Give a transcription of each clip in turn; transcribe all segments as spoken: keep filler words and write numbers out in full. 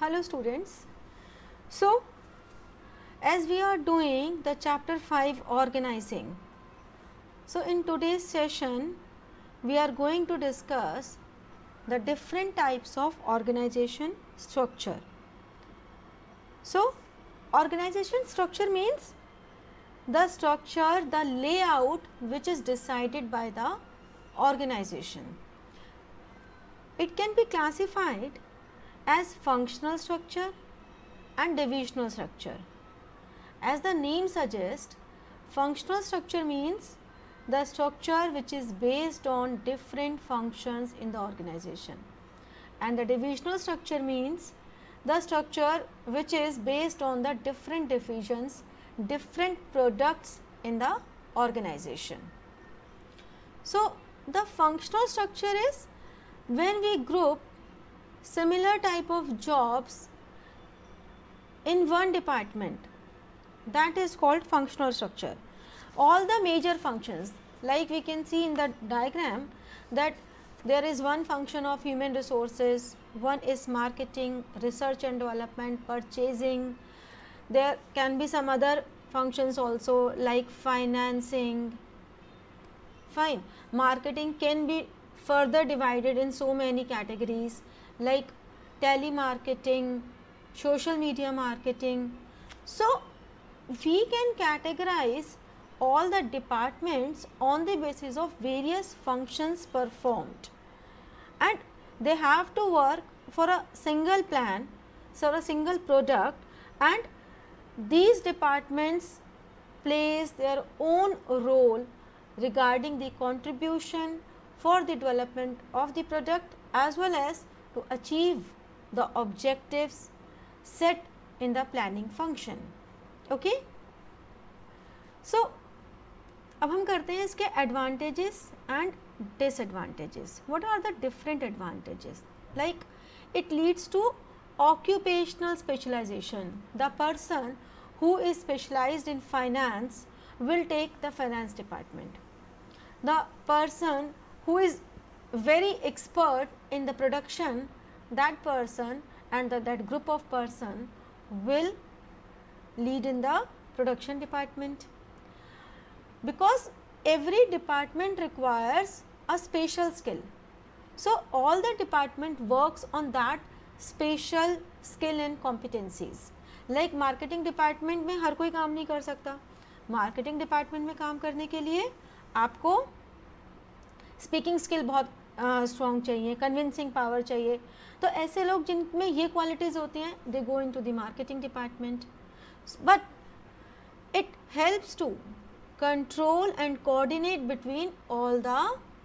Hello students. So as we are doing the chapter five organizing, so in today's session we are going to discuss the different types of organization structure. So organization structure means the structure, the layout which is decided by the organization. It can be classified as functional structure and divisional structure. As the name suggests, functional structure means the structure which is based on different functions in the organization, and the divisional structure means the structure which is based on the different divisions, different products in the organization. So the functional structure is when we group similar type of jobs in one department, that is called functional structure. All the major functions, like we can see in the diagram that there is one function of human resources, one is marketing, research and development, purchasing. There can be some other functions also like financing. Fine. Marketing can be further divided in so many categories like telemarketing, social media marketing. So we can categorize all the departments on the basis of various functions performed, and they have to work for a single plan, so a single product, and these departments plays their own role regarding the contribution for the development of the product as well as to achieve the objectives set in the planning function. Okay? So अब हम करते हैं इसके advantages and disadvantages. What are the different advantages? Like it leads to occupational specialization. The person who is specialized in finance will take the finance department. The person who is very expert in the production, that person and the, that group of person will lead in the production department, because every department requires a special skill. So all the department works on that special skill and competencies. Like marketing department में हर कोई काम नहीं कर सकता. Marketing department में काम करने के लिए आपको स्पीकिंग स्किल बहुत स्ट्रॉन्ग uh, चाहिए, कन्विंसिंग पावर चाहिए. तो ऐसे लोग जिनमें ये क्वालिटीज़ होती हैं, they go into the marketing department. But it helps to control and coordinate between all the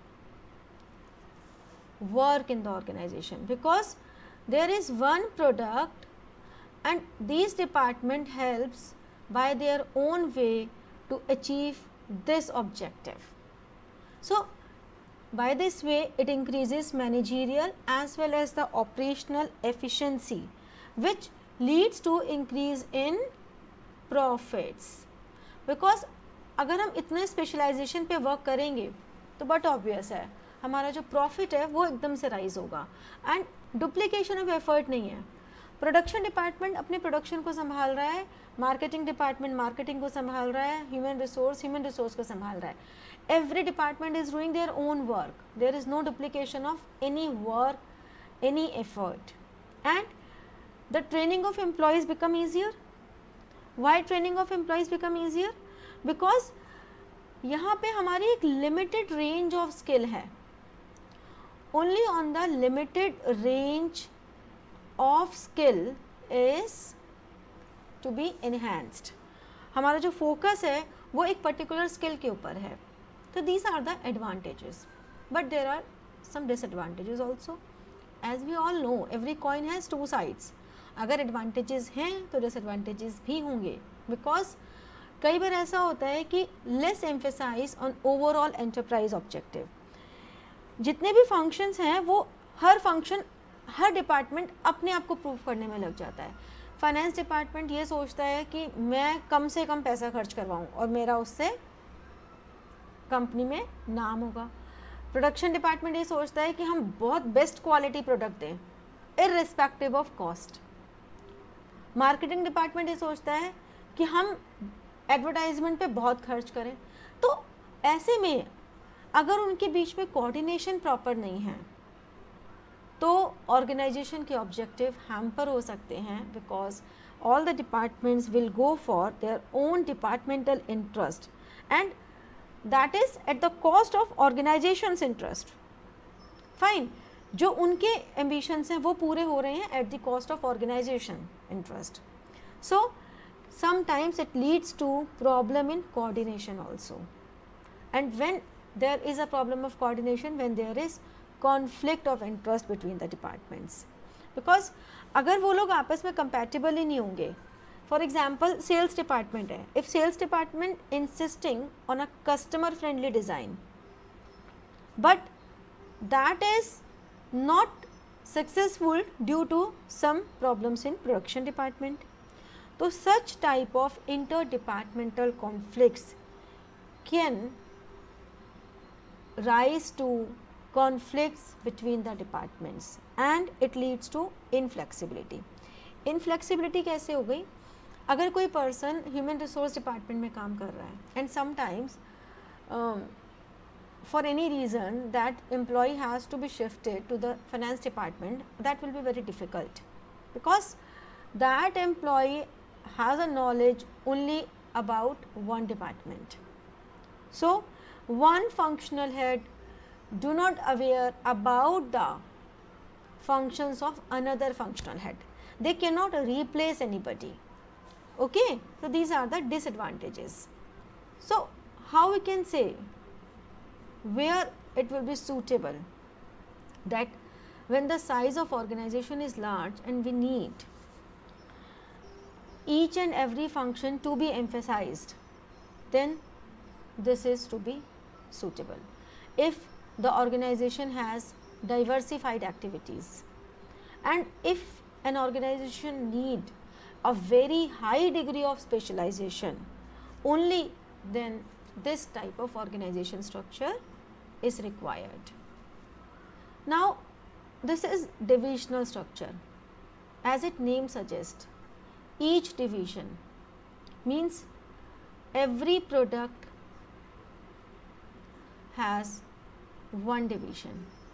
work in the organisation, because there is one product and these department helps by their own way to achieve this objective. So by this way it increases managerial as well as the operational efficiency, which leads to increase in profits. Because अगर हम इतने specialisation पे work करेंगे तो but obvious है हमारा जो profit है वो एकदम से राइज होगा, एंड डुप्लीकेशन ऑफ एफर्ट नहीं है. प्रोडक्शन डिपार्टमेंट अपने प्रोडक्शन को संभाल रहा है, मार्केटिंग डिपार्टमेंट मार्केटिंग को संभाल रहा है, ह्यूमन रिसोर्स ह्यूमन रिसोर्स को संभाल रहा है. Every department is doing their own work. There is no duplication of any work, any effort, and the training of employees become easier. Why training of employees become easier? Because यहाँ पे हमारी एक limited range of skill है. Only on the limited range of skill is to be enhanced. हमारा जो focus है वो एक particular skill के ऊपर है. तो these are the advantages, but there are some disadvantages also. As we all know, every coin has two sides. अगर advantages हैं तो disadvantages भी होंगे, because कई बार ऐसा होता है कि less emphasize on overall enterprise objective. जितने भी functions हैं वो हर function हर डिपार्टमेंट अपने आप को प्रूव करने में लग जाता है. फाइनेंस डिपार्टमेंट ये सोचता है कि मैं कम से कम पैसा खर्च करवाऊं और मेरा उससे कंपनी में नाम होगा. प्रोडक्शन डिपार्टमेंट ये सोचता है कि हम बहुत बेस्ट क्वालिटी प्रोडक्ट दें irrespective of cost. Marketing department ये सोचता है कि हम एडवर्टाइजमेंट पे बहुत खर्च करें। तो ऐसे में अगर उनके बीच में कोऑर्डिनेशन प्रॉपर नहीं है तो ऑर्गेनाइजेशन के ऑब्जेक्टिव हैम्पर हो सकते हैं, because all the departments will go for their own departmental interest and that is at the cost of organization's interest. Fine, जो उनके ambitions हैं वो पूरे हो रहे हैं at the cost of organization interest. So sometimes it leads to problem in coordination also, and when there is a problem of coordination, when there is conflict of interest between the departments, because अगर वो लोग आपस में compatible ही नहीं होंगे, for example sales department है, if sales department insisting on a customer friendly design but that is not successful due to some problems in production department, तो such type of inter departmental conflicts can rise to conflicts between the departments and it leads to inflexibility. Inflexibility कैसे हो गई? अगर कोई person human resource department में काम कर रहा है and sometimes for any reason that employee has to be shifted to the finance department, that will be very difficult because that employee has a knowledge only about one department. So one functional head do not aware about the functions of another functional head. They cannot replace anybody. Okay, so these are the disadvantages. So how we can say where it will be suitable that when the size of organization is large and we need each and every function to be emphasized, then this is to be suitable. If the organization has diversified activities and if an organization need a very high degree of specialization, only then this type of organization structure is required. Now this is divisional structure. As its name suggests, each division means every product has one division.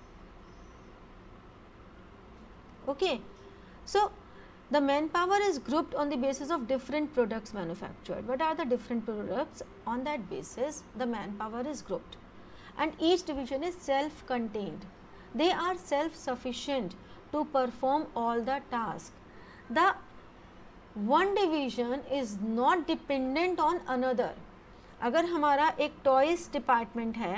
Okay, so the manpower is grouped on the basis of different products manufactured. What are the different products? On that basis the manpower is grouped and each division is self-contained. They are self-sufficient to perform all the tasks. The one division is not dependent on another. अगर हमारा एक toys department है,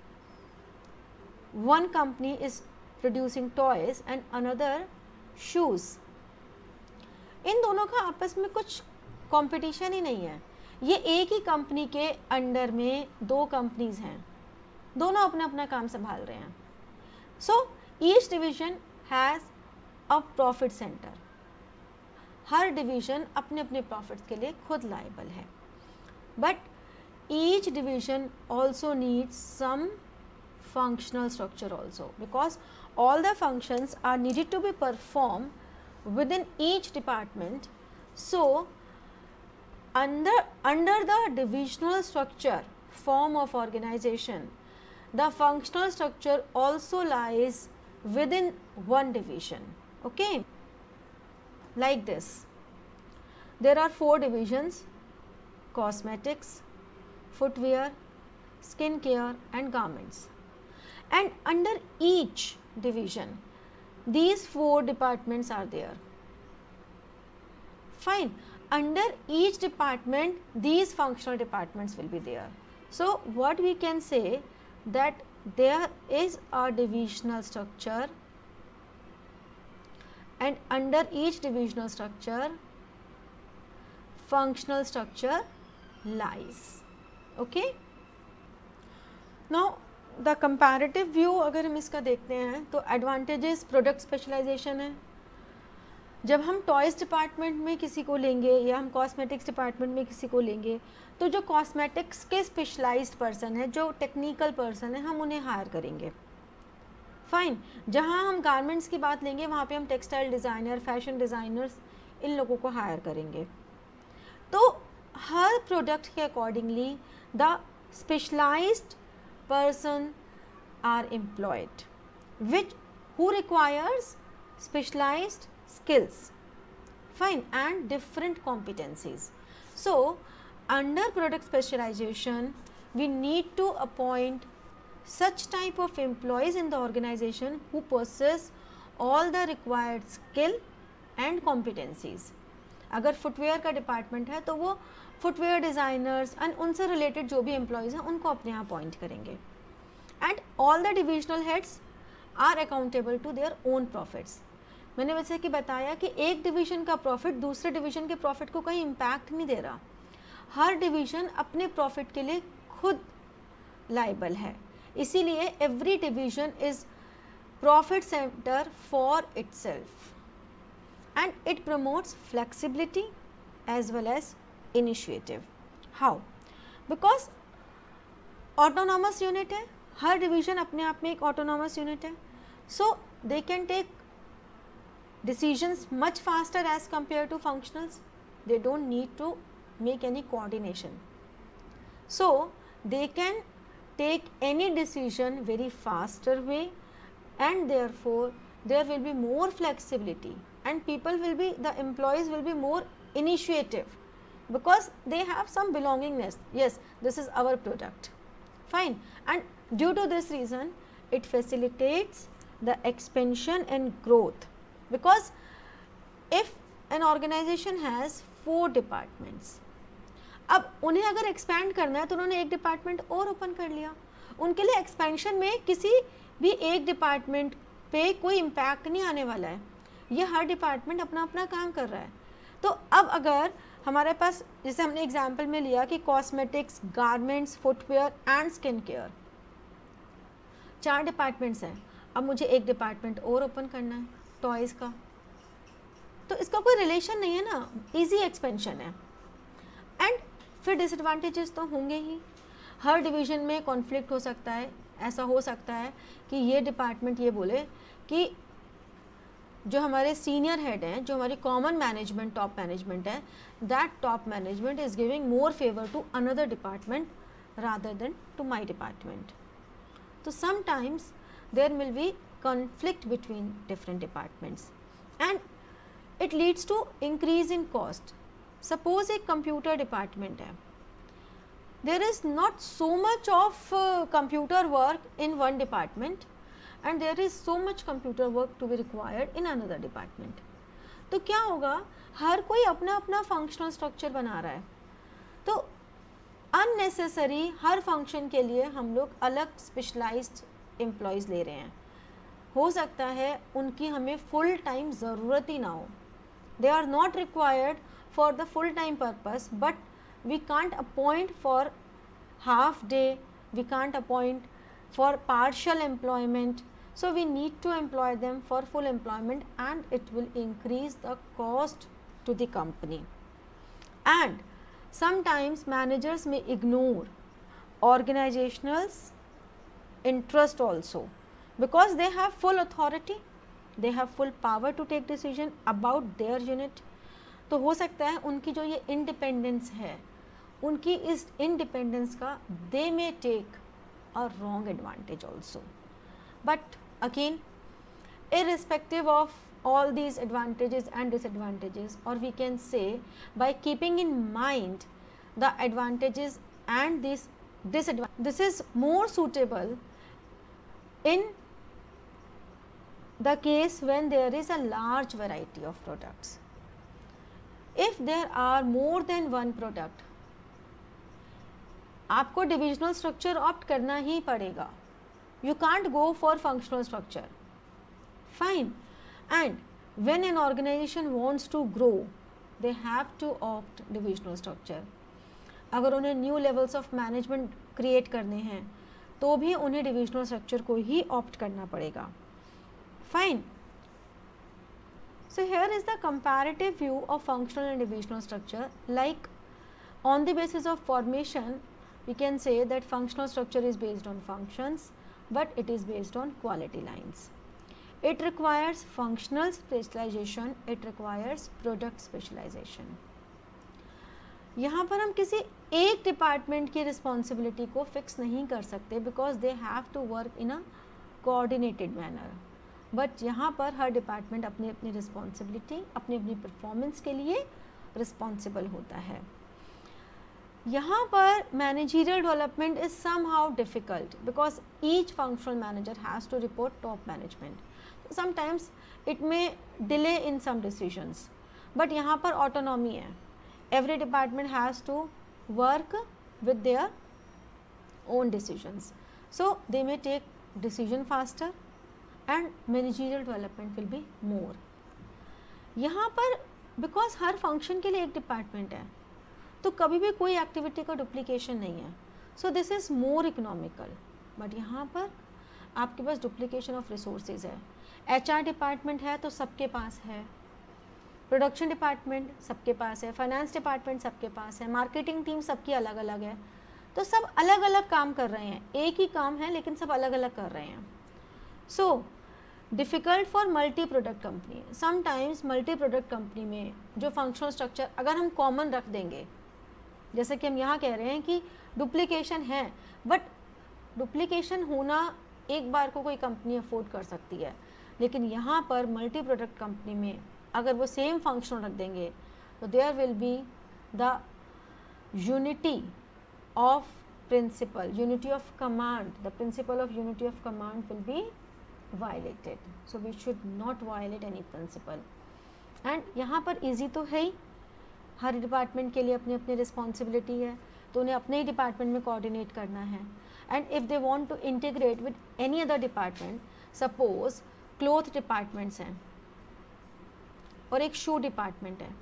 one company is producing toys and another shoes, इन दोनों का आपस में कुछ कंपटीशन ही नहीं है. ये एक ही कंपनी के अंडर में दो कंपनीज हैं, दोनों अपना अपना काम संभाल रहे हैं. So each division has a profit centre. हर डिवीजन अपने अपने प्रॉफिट्स के लिए खुद लायबल है, but each division also needs some functional structure also, because all the functions are needed to be performed within each department. So under under the divisional structure form of organization, the functional structure also lies within one division. Okay, like this there are four divisions: cosmetics, footwear, skin care and garments, and under each division these four departments are there. Fine, under each department these functional departments will be there. So what we can say that there is a divisional structure and under each divisional structure functional structure lies. Okay, now the comparative view अगर हम इसका देखते हैं तो advantages product specialisation है. जब हम toys department में किसी को लेंगे या हम कॉस्मेटिक्स डिपार्टमेंट में किसी को लेंगे तो जो कॉस्मेटिक्स के स्पेशलाइज्ड पर्सन है, जो टेक्निकल पर्सन है, हम उन्हें हायर करेंगे. फाइन, जहाँ हम गारमेंट्स की बात लेंगे वहाँ पे हम टेक्सटाइल डिज़ाइनर, फैशन डिज़ाइनर्स, इन लोगों को हायर करेंगे। तो हर प्रोडक्ट के accordingly the specialised person are employed which who requires specialized skills, fine, and different competencies. So under product specialization we need to appoint such type of employees in the organization who possess all the required skill and competencies. अगर footwear का department है तो वो footwear designers and उनसे related जो भी employees हैं उनको अपने यहाँ अपॉइंट करेंगे। And all the divisional heads are accountable to their own profits. मैंने वैसे कि बताया कि एक डिवीज़न का प्रॉफिट दूसरे डिवीज़न के प्रॉफिट को कहीं इम्पैक्ट नहीं दे रहा, हर डिवीज़न अपने प्रॉफिट के लिए खुद लाइबल है, इसीलिए every division is profit centre for itself and it promotes flexibility as well as initiative. How? Because autonomous unit है, हर डिवीज़न अपने आप में एक ऑटोनॉमस यूनिट है, so they can take decisions much faster as compared to functionals. They don't need to make any coordination, so they can take any decision very faster way, and therefore there will be more flexibility and people will be, the employees will be more initiative because they have some belongingness. Yes, this is our product, fine, and due to this reason it facilitates the expansion and growth. Because if an organization has four departments, अब उन्हें अगर expand करना है तो उन्होंने एक department और open कर लिया, उनके लिए एक्सपेंशन में किसी भी एक डिपार्टमेंट पे कोई इम्पैक्ट नहीं आने वाला है, ये हर डिपार्टमेंट अपना अपना काम कर रहा है। तो अब अगर हमारे पास, जैसे हमने एग्जाम्पल में लिया कि cosmetics, garments, footwear and skin care, चार डिपार्टमेंट्स हैं, अब मुझे एक डिपार्टमेंट और ओपन करना है टॉयज़ का, तो इसका कोई रिलेशन नहीं है ना, इजी एक्सपेंशन है। एंड फिर डिसएडवांटेजेस तो होंगे ही, हर डिवीज़न में कॉन्फ्लिक्ट हो सकता है, ऐसा हो सकता है कि ये डिपार्टमेंट ये बोले कि जो हमारे सीनियर हेड हैं, जो हमारी कॉमन मैनेजमेंट, टॉप मैनेजमेंट है, that top management is giving more favour to another department rather than to my department. तो sometimes there will be conflict between different departments and it leads to increase in cost. Suppose एक computer department है, there is not so much of uh, computer work in one department and there is so much computer work to be required in another department. तो क्या होगा, हर कोई अपना अपना functional structure बना रहा है, तो unnecessary हर function के लिए हम लोग अलग specialized employees ले रहे हैं। हो सकता है उनकी हमें फुल टाइम ज़रूरत ही ना हो, they are not required for the full time purpose, but we can't appoint for half day, we can't appoint for partial employment, so we need to employ them for full employment and it will increase the cost to the company. And sometimes managers में ignore organisationals interest also, because they have full authority, they have full power to take decision about their unit. तो हो सकता है उनकी जो ये independence है, उनकी इस इंडिपेंडेंस का they may take a wrong advantage also. But again, irrespective of all these advantages and disadvantages, or we can say by keeping in mind the advantages and this disadvantages, this is more suitable in the case when there is a large variety of products. If there are more than one product, आपको divisional structure opt करना ही पड़ेगा, you can't go for functional structure, fine. And when an organization wants to grow, they have to opt divisional structure. अगर उन्हें new levels of management create करने हैं तो भी उन्हें divisional structure को ही opt करना पड़ेगा, fine. So here is the comparative view of functional and divisional structure. Like on the basis of formation, we can say that functional structure is based on functions, but it is based on quality lines. it requires functional specialization, it requires product specialization. यहाँ पर हम किसी एक department की responsibility को fix नहीं कर सकते because they have to work in a coordinated manner, but यहाँ पर हर डिपार्टमेंट अपनी अपनी रिस्पॉन्सिबिलिटी, अपनी अपनी परफॉर्मेंस के लिए रिस्पॉन्सिबल होता है. यहाँ पर managerial development is somehow difficult because each functional manager has to report top management. Sometimes it may delay in some decisions, but यहाँ पर ऑटोनॉमी है. Every department has to work with their own decisions, so they may take decision faster and managerial development will be more. यहाँ पर because her function के लिए एक department है तो कभी भी कोई एक्टिविटी का डुप्लीकेशन नहीं है, so this is more economical. But यहाँ पर आपके पास डुप्लीकेशन ऑफ रिसोर्सेज है. एचआर डिपार्टमेंट है तो सबके पास है, प्रोडक्शन डिपार्टमेंट सबके पास है, फाइनेंस डिपार्टमेंट सबके पास है, मार्केटिंग टीम सबकी अलग अलग है, तो सब अलग अलग काम कर रहे हैं. एक ही काम है लेकिन सब अलग अलग कर रहे हैं. So difficult for multi product company. Sometimes multi product company में जो फंक्शनल स्ट्रक्चर अगर हम कॉमन रख देंगे, जैसे कि हम यहाँ कह रहे हैं कि डुप्लीकेशन है, बट डुप्लीकेशन होना एक बार को कोई कंपनी अफोर्ड कर सकती है, लेकिन यहाँ पर मल्टी प्रोडक्ट कंपनी में अगर वो सेम फंक्शन रख देंगे तो there will be the unity of principle, unity of command, the principle of unity of command will be violated. So we should not violate any principle. And यहाँ पर easy तो है ही, हर डिपार्टमेंट के लिए अपनी अपनी रिस्पॉन्सिबिलिटी है तो उन्हें अपने ही डिपार्टमेंट में कोऑर्डिनेट करना है. And if they want to integrate with any other department, suppose cloth departments हैं और एक शू डिपार्टमेंट है,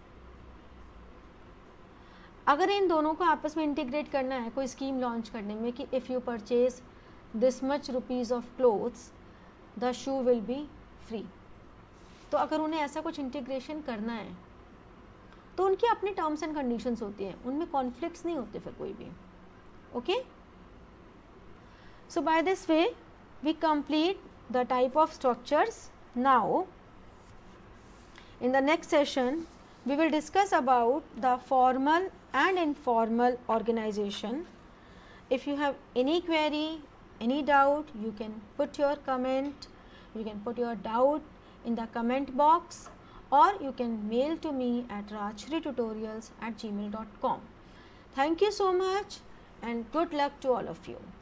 अगर इन दोनों को आपस में इंटीग्रेट करना है कोई स्कीम लॉन्च करने में कि if you purchase this much rupees of clothes the shoe will be free, तो अगर उन्हें ऐसा कुछ इंटीग्रेशन करना है तो उनकी अपनी टर्म्स एंड कंडीशंस होती हैं, उनमें कॉन्फ्लिक्ट्स नहीं होते फिर कोई भी. Okay, so by this way we complete the type of structures. Now in the next session we will discuss about the formal and informal organization. If you have any query, any doubt, you can put your comment, you can put your doubt in the comment box, or you can mail to me at rajshri tutorials at gmail dot com. Thank you so much and good luck to all of you.